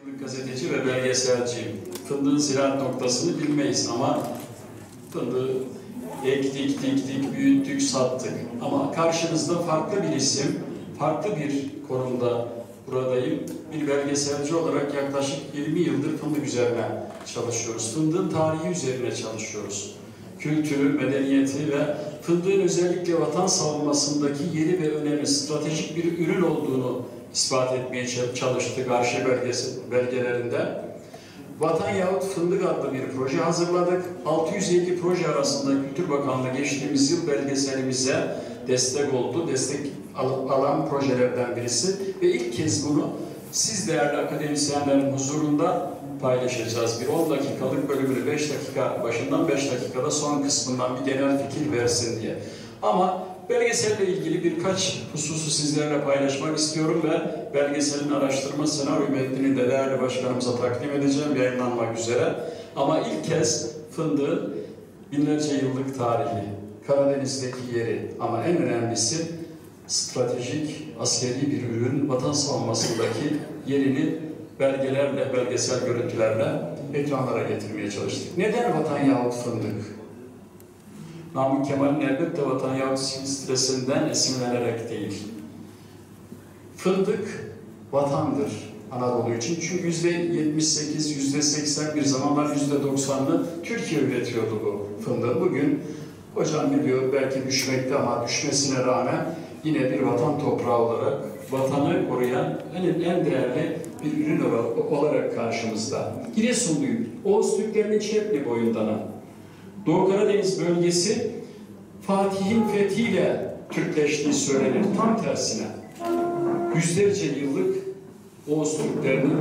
Gazeteci ve belgeselciyim. Fındığın ziraat noktasını bilmeyiz ama fındığı ektik, büyüttük, sattık. Ama karşınızda farklı bir isim, farklı bir konumda buradayım. Bir belgeselci olarak yaklaşık 20 yıldır fındık üzerine çalışıyoruz. Fındığın tarihi üzerine çalışıyoruz. Kültürü, medeniyeti ve fındığın özellikle vatan savunmasındaki yeri ve önemi, stratejik bir ürün olduğunu ispat etmeye çalıştık arşiv belgelerinde. Vatan yahut Fındık adlı bir proje hazırladık. 602 proje arasında Kültür Bakanlığı geçtiğimiz yıl belgeselimize destek oldu. Destek alan projelerden birisi ve ilk kez bunu siz değerli akademisyenlerin huzurunda paylaşacağız. Bir 10 dakikalık bölümünü 5 dakika başından 5 dakikada son kısmından bir genel fikir versin diye. Ama belgeselle ilgili birkaç hususu sizlerle paylaşmak istiyorum ve belgeselin araştırma senaryo metnini de değerli başkanımıza takdim edeceğim, yayınlanmak üzere. Ama ilk kez fındığın binlerce yıllık tarihi, Karadeniz'deki yeri ama en önemlisi stratejik, askeri bir ürün, vatan savunmasındaki yerini belgelerle, belgesel görüntülerle ekranlara getirmeye çalıştık. Neden vatan yahut fındık? Namık Kemal'in elbette vatan yahut silsilesinden esinlenerek değil. Fındık vatandır Anadolu için. Çünkü %78, %80 bir zamanlar %90'ını Türkiye üretiyordu bu fındığı. Bugün hocam biliyor belki düşmekte ama düşmesine rağmen yine bir vatan toprağı olarak vatanı koruyan en değerli bir ürün olarak karşımızda. Giresunluyum. Oğuz Türklerinin Çepni boyundanım. Doğu Karadeniz bölgesi Fatih'in fethiyle Türkleştiği söylenir. Tam tersine. Yüzlerce yıllık Oğuz Türklerinin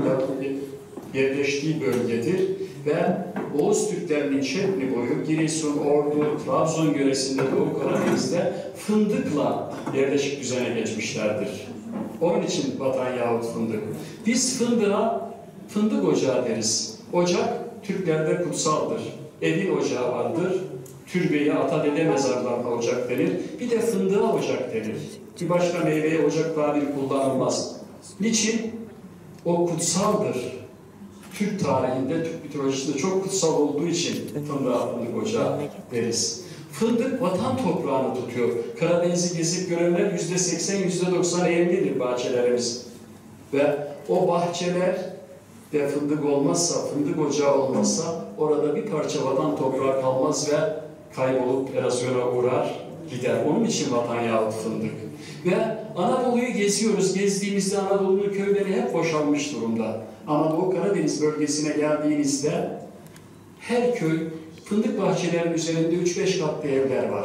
yerleştiği bölgedir ve Oğuz Türklerinin Çepni boyu Giresun, Ordu, Trabzon yöresinde Doğu Karadeniz'de fındıkla yerleşik düzene geçmişlerdir. Onun için vatan yahut fındık. Biz fındığa fındık ocağı deriz. Ocak Türklerde kutsaldır. Evin ocağı vardır. Türbeye, ata dede mezarlarına ocak denir. Bir de fındığa ocak denir. Bir başka meyveye ocak tabiri kullanılmaz. Niçin? O kutsaldır. Türk tarihinde, Türk mitolojisinde çok kutsal olduğu için fındığa fındık ocağı deriz. Fındık vatan toprağını tutuyor. Karadeniz'i gezip görenler %80, %90 evlidir bahçelerimiz. Ve o bahçeler de fındık olmazsa, fındık ocağı olmazsa orada bir parça vatan toprağı kalmaz ve kaybolup erozyona uğrar, gider. Onun için vatan yahut fındık. Ve Anadolu'yu geziyoruz. Gezdiğimizde Anadolu'nun köyleri hep boşalmış durumda. Ama Doğu Karadeniz bölgesine geldiğinizde her köy fındık bahçelerinin üzerinde 3-5 katlı evler var.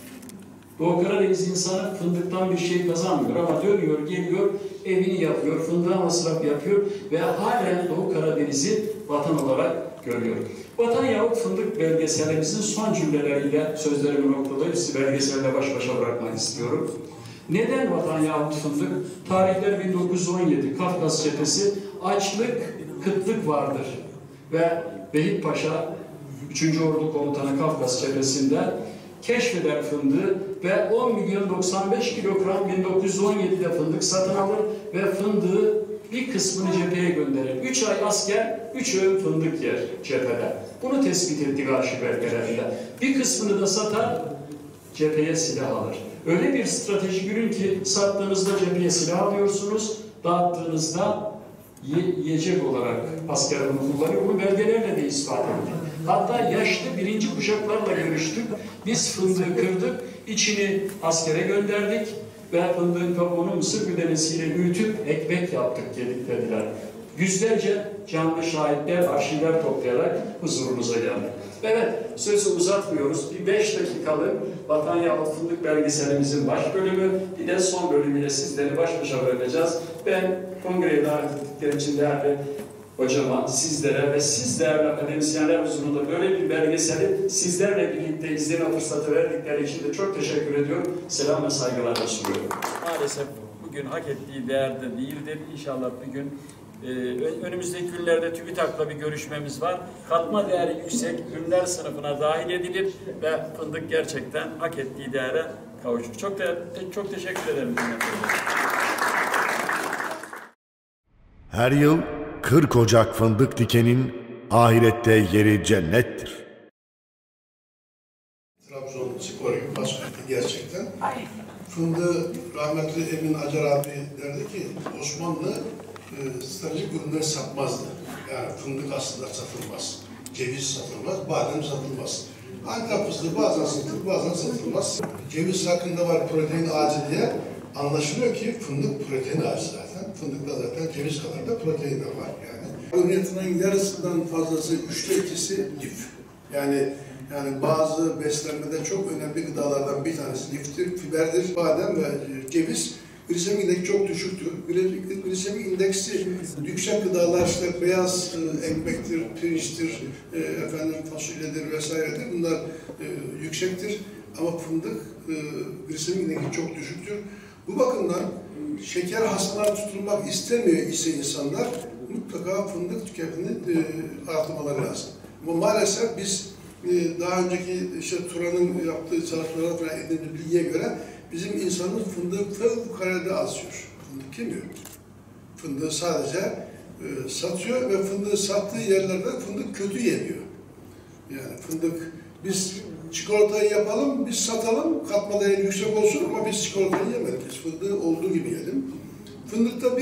Doğu Karadeniz insanı fındıktan bir şey kazanmıyor ama dönüyor, geliyor, evini yapıyor, fındığa masraf yapıyor ve halen Doğu Karadeniz'i vatan olarak görüyor. Vatan yahut fındık belgeselimizin son cümleleriyle sözlerimi noktadayım. Sizi belgeselle baş başa bırakmak istiyorum. Neden vatan yahut fındık? Tarihler 1917, Kafkas cephesi, açlık, kıtlık vardır. Ve Vehip Paşa, 3. Ordu Komutanı Kafkas cephesinde keşfeder fındığı ve 10 milyon 95 kilogram 1917'de fındık satın alır ve fındığı bir kısmını cepheye gönderir. 3 ay asker, 3 öğün fındık yer cephede. Bunu tespit ettik arşiv belgelerinde. Bir kısmını da satar, cepheye silah alır. Öyle bir stratejik ürün ki sattığınızda cepheye silah alıyorsunuz, dağıttığınızda yiyecek olarak asker bunu kullanıyor. Bunu belgelerle de ispat ettik. Hatta yaşlı birinci kuşaklarla görüştük. Biz fındığı kırdık, içini askere gönderdik ve fındığın kabuğunu mısır güdemesiyle büyütüp ekmek yaptık dediler. Yüzlerce canlı şahitler, arşivler toplayarak huzurunuza geldik. Evet, sözü uzatmıyoruz. Bir 5 dakikalık Vatan yahut Fındık belgeselimizin baş bölümü, bir de son bölümüyle sizleri baş başa bırakacağız. Ben kongreye davet ettikleri için değerli hocama, sizlere ve siz değerli akademisyenler huzurunda böyle bir belgeseli sizlerle birlikte izleme fırsatı verdikleri için de çok teşekkür ediyorum. Selam ve saygılarla sunuyorum. Maalesef bugün hak ettiği değerde değildir. İnşallah bir gün önümüzdeki günlerde TÜBİTAK'la bir görüşmemiz var. Katma değeri yüksek ürünler sınıfına dahil edilir ve fındık gerçekten hak ettiği değere kavuşur. Çok teşekkür ederim. Her yıl 40 Ocak fındık dikenin ahirette yeri cennettir. Trabzonspor gibi başkenti gerçekten. Fındığı rahmetli Emin Acar abi derdi ki Osmanlı stratejik ürünler satmazdı. Yani fındık aslında satılmaz. Ceviz satılmaz, badem satılmaz. Antep fıstığı bazen satılır, bazen satılmaz. Ceviz hakkında var protein ağacı diye anlaşılıyor ki fındık protein ağacı zaten. Fındıkta zaten ceviz kadar da protein de var yani. Ürünün yarısından fazlası, 2/3'ü lif. Yani bazı beslenmede çok önemli gıdalardan bir tanesi liftir, fiberdir. Badem ve ceviz glisemik indeksi çok düşüktür. Glisemik indeksi yüksek gıdalar işte beyaz ekmektir, pirinçtir, fasulyedir vesairedir. Bunlar yüksektir ama fındık glisemik indeksi çok düşüktür. Bu bakımdan şeker hastalığı tutulmak istemiyor ise insanlar mutlaka fındık tüketimini artırmaları lazım. Ama maalesef biz daha önceki işte Turan'ın yaptığı çalışmalara edindiği bilgiye göre bizim insanımız fındığı fevkalade az yiyor. Fındık yemiyor. Fındığı sadece satıyor ve fındığı sattığı yerlerde fındık kötü yeniyor. Yani fındık, biz çikolatayı yapalım, biz satalım, katma değeri yüksek olsun ama biz çikolatayı yemedik. Biz fındığı olduğu gibi yiyelim. Fındıkta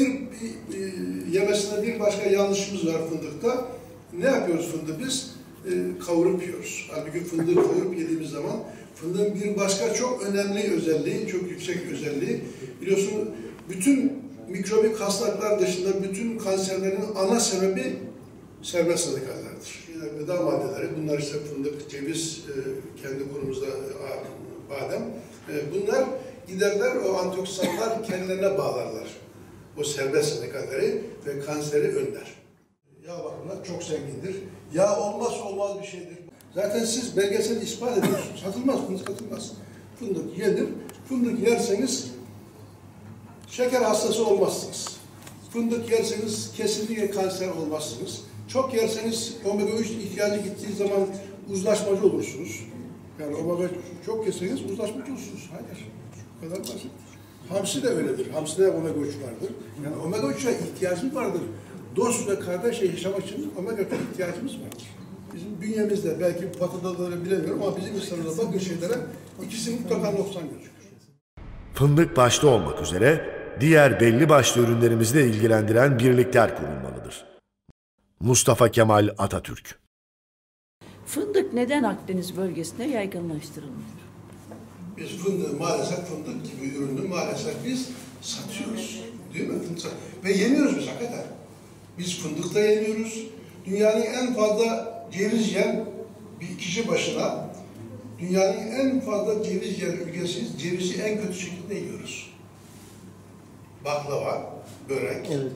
yemesinde bir başka yanlışımız var fındıkta. Ne yapıyoruz fındığı biz? Kavurup yiyoruz. Halbuki fındığı kavurup yediğimiz zaman fındığın bir başka çok önemli özelliği, çok yüksek özelliği, biliyorsun bütün mikrobik hastalıklar dışında bütün kanserlerin ana sebebi serbest radikallerdir. Gıda maddeleri, bunlar işte fındık, ceviz, kendi konumuzda badem, bunlar giderler, o antioksidanlar kendilerine bağlarlar. O serbest radikalleri ve kanseri önler. Yağ bakımından çok zengindir. Yağ olmaz bir şeydir. Zaten siz belgesel ispat ediyorsunuz. Satılmaz, fındık satılmaz. Fındık yenir. Fındık yerseniz şeker hastası olmazsınız. Fındık yerseniz kesinlikle kanser olmazsınız. Çok yerseniz omega 3 ihtiyacı gittiği zaman uzlaşmacı olursunuz. Yani omega çok yeseniz uzlaşmacı olursunuz. Hayır. Bu kadar basit. Hamsi de öyledir. Hamside omega 3 vardır. Yani omega 3'e ihtiyacımız vardır. Dost ve kardeşle yaşamak için omega 3'e ihtiyacımız vardır. Bizim bünyemizde, belki batıda da öyle bilemiyorum ama bizim insanlara bakın şeylere ikisi mutlaka noksan gözükür. Fındık başta olmak üzere diğer belli başlı ürünlerimizi de ilgilendiren birlikler kurulmalıdır. Mustafa Kemal Atatürk. Fındık neden Akdeniz bölgesinde yaygınlaştırılmıyor? Biz fındığı maalesef fındık gibi ürünü maalesef biz satıyoruz. Değil mi? Ve yeniyoruz biz hakikaten. Biz fındıkta yeniyoruz. Dünyanın en fazla ceviz yiyen bir kişi başına, dünyanın en fazla ceviz yiyen ülkesiyiz. Cevizi en kötü şekilde yiyoruz. Baklava, börek. Evet,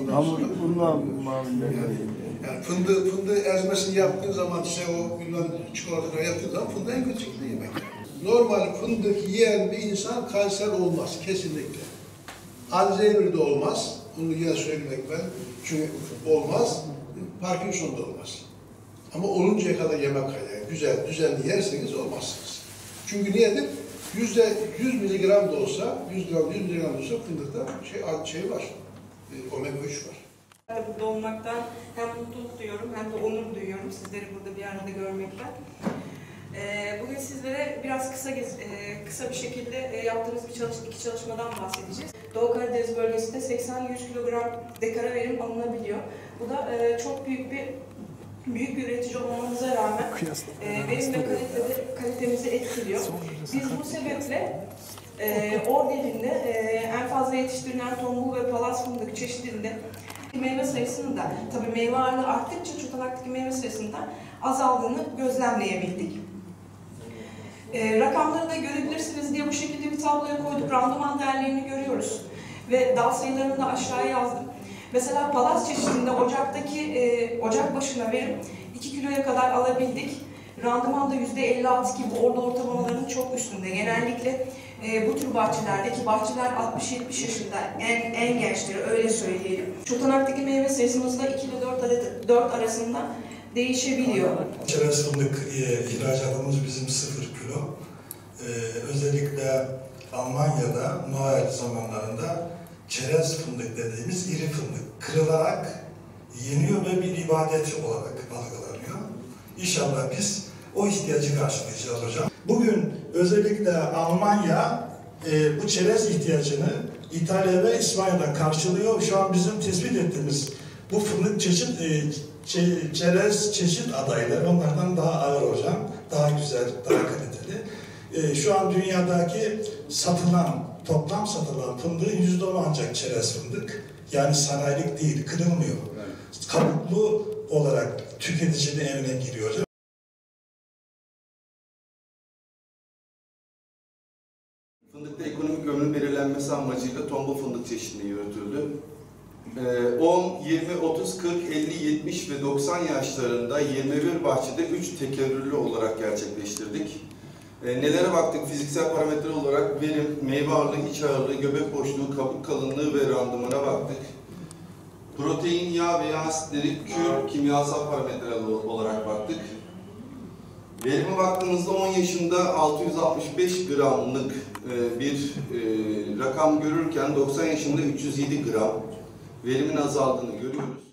yani fındığı ezmesini yaptığın zaman, işte o bilmem çikolataları yaptığın zaman fındığı en kötü şekilde yemek. Normal fındık yiyen bir insan kanser olmaz, kesinlikle. Alzheimer'de olmaz, onu yine söylemek ben, çünkü olmaz, Parkinson'da olmaz. Ama oluncaya kadar yemek kaynağı, güzel, düzenli yerseniz olmazsınız. Çünkü niyedir? %100 miligram da olsa, 100 miligram da olsa fındıkta şey var, omega 3 var. Burada olmaktan hem mutluluk duyuyorum hem de onur duyuyorum sizleri burada bir arada görmekten. Bugün sizlere biraz kısa bir şekilde yaptığımız iki çalışmadan bahsedeceğiz. Doğu Karadeniz bölgesinde 80-100 kilogram dekara verim alınabiliyor. Bu da çok büyük bir üretici olmamıza rağmen verim ve kalitemizi etkiliyor. Biz bu sebeple Ordu'nda en fazla yetiştirilen tombul ve palas fındık çeşidinde meyve sayısının da tabii meyve ağırlığı arttıkça çotalaktaki meyve sayısında azaldığını gözlemleyebildik. Rakamları da görebilirsiniz diye bu şekilde bir tabloya koyduk. Randıman değerlerini görüyoruz. Ve dal sayılarını da aşağıya yazdım. Mesela palas çeşidinde ocak başına verim 2 kiloya kadar alabildik. Randıman da %56 gibi orada ortalamaların çok üstünde. Genellikle bu tür bahçelerdeki bahçeler 60-70 yaşında en gençleri öyle söyleyelim. Çotanaktaki meyve sayısımız da 2 ile 4 arasında değişebiliyor. Çerez fındık ihracatımız bizim 0 kilo. Özellikle Almanya'da Noel zamanlarında çerez fındık dediğimiz iri fındık kırılarak yeniyor ve bir ibadet olarak algılanıyor. İnşallah biz o ihtiyacı karşılayacağız hocam. Bugün özellikle Almanya bu çerez ihtiyacını İtalya ve İspanya'dan karşılıyor. Şu an bizim tespit ettiğimiz bu fındık çerez çeşit adayları onlardan daha ağır hocam, daha güzel, daha kaliteli. Şu an dünyadaki toplam satılan fındığın %10'u ancak çerez fındık. Yani sanayilik değil, kırılmıyor. Kabuklu olarak tüketicinin evine giriyor hocam. Fındıkta ekonomik ömrün belirlenmesi amacıyla tombul fındık çeşitliği yürütüldü. 10, 20, 30, 40, 50, 70 ve 90 yaşlarında 21 bahçede 3 tekerrürlü olarak gerçekleştirdik. Nelere baktık? Fiziksel parametre olarak verim, meyve ağırlığı, iç ağırlığı, göbek boşluğu, kabuk kalınlığı ve randımana baktık. Protein, yağ ve yağ asitleri, kür, kimyasal parametreler olarak baktık. Verime baktığımızda 10 yaşında 665 gramlık bir rakam görürken 90 yaşında 307 gram verimin azaldığını görüyoruz.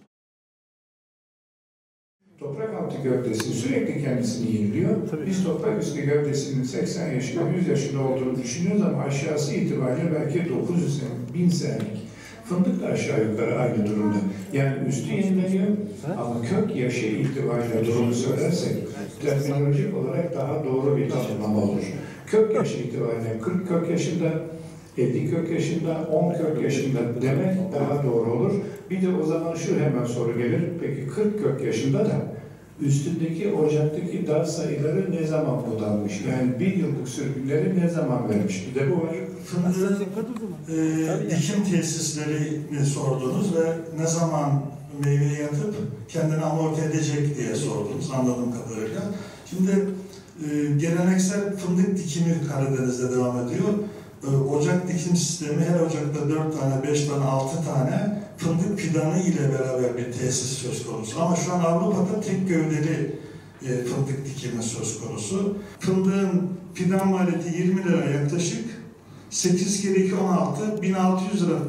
Toprak altı gövdesi sürekli kendisini yeniliyor. Biz toprak üstü gövdesinin 80 yaşında, 100 yaşında olduğunu düşünüyoruz ama aşağısı itibariyle belki 900 sene, 1000 senelik. Fındık da aşağı yukarı aynı durumda. Yani üstü yenileniyor ama kök yaşı itibariyle durumu söylersek terminolojik olarak daha doğru bir tanımlama olur. Kök yaşı itibariyle 40 kök yaşında, 50 kök yaşında, 10 kök yaşında demek daha doğru olur. Bir de o zaman şu hemen soru gelir. Peki 40 kök yaşında da üstündeki ocaktaki dal sayıları ne zaman budanmış? Yani bir yıllık sürgünleri ne zaman vermiş? Bir de bu var. Fındığın dikim tesislerini sordunuz ve ne zaman meyve yatıp kendini amorti edecek diye sordunuz anladığım kadarıyla. Şimdi geleneksel fındık dikimi Karadeniz'de devam ediyor. Ocak dikim sistemi her ocakta 4 tane, 5 tane, 6 tane fındık fidanı ile beraber bir tesis söz konusu. Ama şu an Avrupa'da tek gövdeli fındık dikimi söz konusu. Fındığın fidan maliyeti 20 lira yaklaşık. 8 kere 2 16, 1600 lira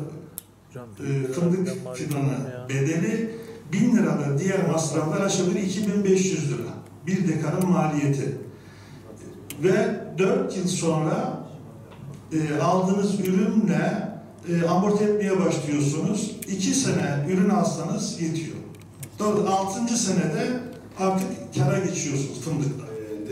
fındık fidanı bedeli, 1000 lira da diğer masraflar aşağı yukarı 2500 lira. Bir dekanın maliyeti. Ve 4 yıl sonra aldığınız ürünle amorti etmeye başlıyorsunuz. 2 sene ürün alsanız yetiyor. 6. senede artık kâra geçiyorsunuz fındıkla.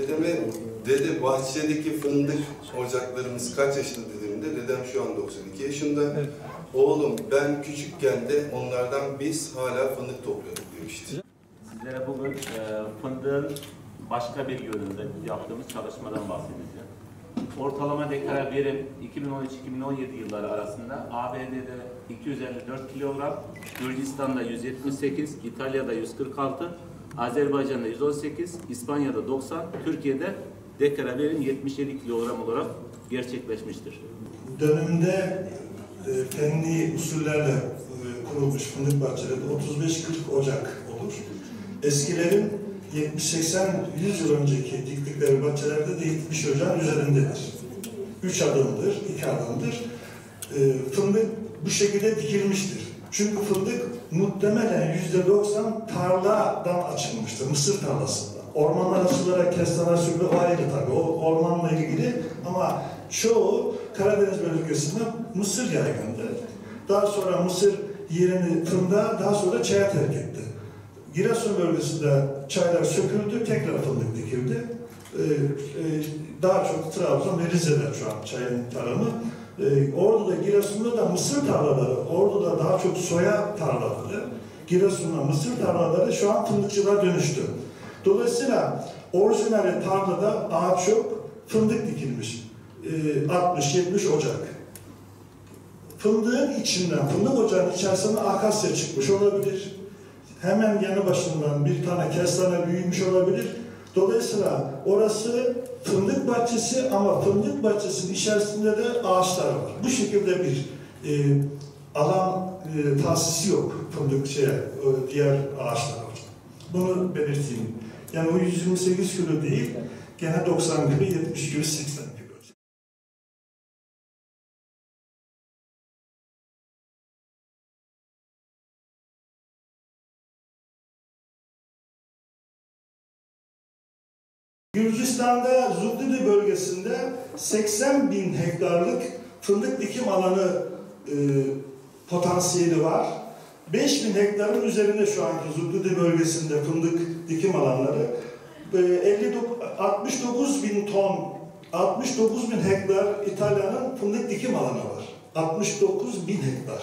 Dede bahçedeki fındık ocaklarımız kaç yaşında dediğimde dedem şu an 92 yaşında. Evet. Oğlum ben küçükken de onlardan biz hala fındık topluyorduk demişti. Sizlere bugün fındığın başka bir yönünde yaptığımız çalışmadan bahsedeceğim. Ortalama dekara verim 2013-2017 yılları arasında ABD'de 254 kilogram, Gürcistan'da 178, İtalya'da 146, Azerbaycan'da 118, İspanya'da 90, Türkiye'de dekara verim 77 kilogram olarak gerçekleşmiştir. Dönemde fenli usullerle kurulmuş fındık bahçeleri 35-40 ocak olur. Eskilerin 70-80-100 yıl önceki diktikleri bahçelerde de 70 ocağın üzerindedir. 3 adımdır, 2 adımdır. Fındık bu şekilde dikilmiştir. Çünkü fındık muhtemelen %90 tarladan açılmıştır, mısır tarlasında. Ormanlar açılarak kestane sürülü o ayrı tabii, o ormanla ilgili ama çoğu Karadeniz bölgesinde mısır yaygındı. Daha sonra mısır yerini fındığa, daha sonra çaya terk etti. Giresun bölgesinde çaylar söküldü, tekrar fındık dikildi. Daha çok Trabzon ve Rize'de şu an çayın tarımı. Ordu'da, Giresun'da da mısır tarlaları, Ordu'da daha çok soya tarlaları, Giresun'da mısır tarlaları şu an fındıkçılığa dönüştü. Dolayısıyla orijinali tarlada daha çok fındık dikilmiş. 60-70 ocak. Fındığın içinden, fındık ocağının içerisinde akasya çıkmış olabilir. Hemen yanı başından bir tane kestane büyümüş olabilir. Dolayısıyla orası fındık bahçesi ama fındık bahçesinin içerisinde de ağaçlar var. Bu şekilde bir alan tahsisi yok fındık diğer ağaçlar var. Bunu belirteyim. Yani o 128 kilo değil, gene 90 kilo, 70 kilo, 80 kilo. Gürcistan'da Zugdidi bölgesinde 80 bin hektarlık fındık dikim alanı potansiyeli var. 5 bin hektarın üzerinde şu anki Zugdidi bölgesinde fındık dikim alanları. 69 bin ton, 69 bin hektar İtalya'nın fındık dikim alanı var. 69 bin hektar.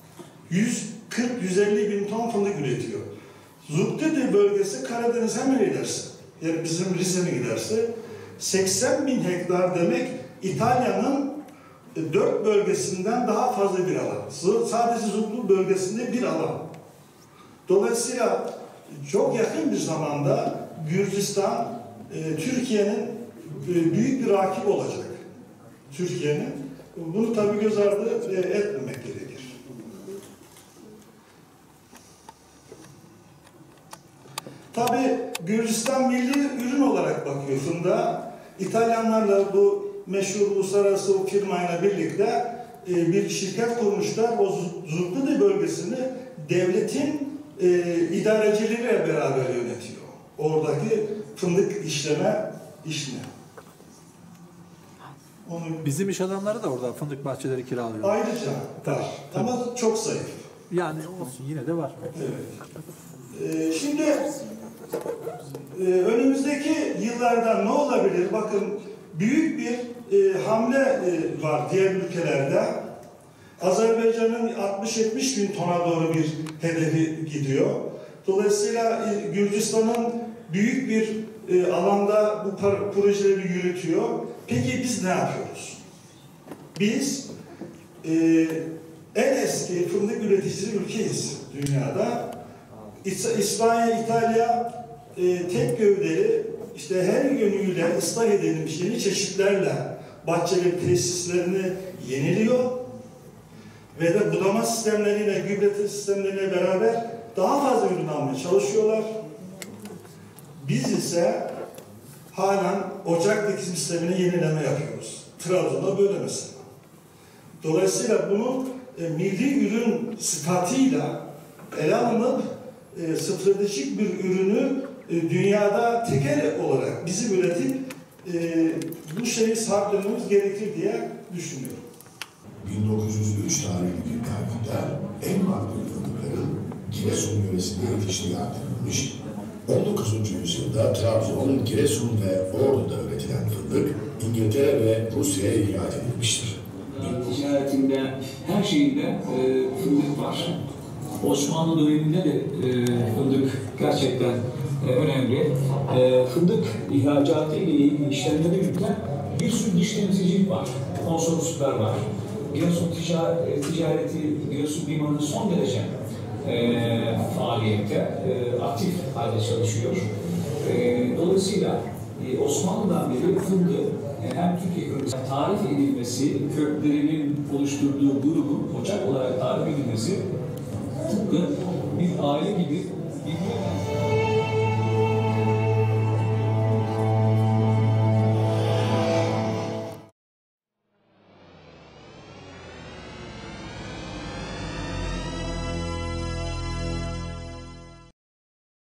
140-150 bin ton fındık üretiyor. Zugdidi bölgesi Karadeniz'e mi giderse, yani bizim Rize mi giderse, 80 bin hektar demek İtalya'nın 4 bölgesinden daha fazla bir alan. Sadece Zugdidi bölgesinde bir alan. Dolayısıyla çok yakın bir zamanda Gürcistan, Türkiye'nin büyük bir rakibi olacak. Türkiye'nin. Bunu tabii göz ardı etmemek gerekir. Tabii Gürcistan milli ürün olarak bakıyor fındığa. İtalyanlarla bu meşhur uluslararası firmayla birlikte bir şirket kurmuşlar. O Zugdidi bölgesini devletin idarecileriyle beraber yönetiyor. Oradaki fındık işleme işini. Bizim iş adamları da orada fındık bahçeleri kiralıyor. Ayrıca var. Ama çok zayıf. Yani olsun, yine de var. Evet. Şimdi önümüzdeki yıllarda ne olabilir? Bakın büyük bir hamle var diğer ülkelerde. Azerbaycan'ın 60-70 bin tona doğru bir hedefi gidiyor. Dolayısıyla Gürcistan'ın büyük bir alanda bu projeleri yürütüyor. Peki biz ne yapıyoruz? Biz en eski fındık üreticisi ülkeyiz dünyada. İspanya, İtalya tek gövdeli, işte her yönüyle ıslah edilmiş yeni çeşitlerle bahçeli tesislerini yeniliyor ve de budama sistemleriyle, gübre sistemleriyle beraber daha fazla ürün almaya çalışıyorlar. Biz ise halen ocak dikim sistemine yenileme yapıyoruz. Trabzon'da böyle mesela. Dolayısıyla bunu milli ürün sıfatıyla ele alınıp stratejik bir ürünü dünyada tekel olarak bizim üretip bu şeyi sahiplenmemiz gerekir diye düşünüyorum. 1903 tarihli bir takvimde en makbul fındıkların Giresun yöresinde yetiştiği aktarılmış. 19. yüzyılda Trabzon, Giresun ve Ordu'da üretilen fındık İngiltere ve Rusya'ya ihraç edilmiştir. Ticaretinde her şeyinde fındık var. Osmanlı döneminde de fındık gerçekten önemli. Fındık ihracatı ile ilgili işlemleri yürüten bir sürü dış temsilcilik var. Konsolosluklar var. Giresun ticareti, Giresun limanı son derece faaliyette, aktif halde çalışıyor. Dolayısıyla Osmanlı'dan beri fındığı hem Türkiye ekonomisine tarif edilmesi, köklerinin oluşturduğu grubun ocak olarak tarif edilmesi tıpkı bir aile gibi birbirine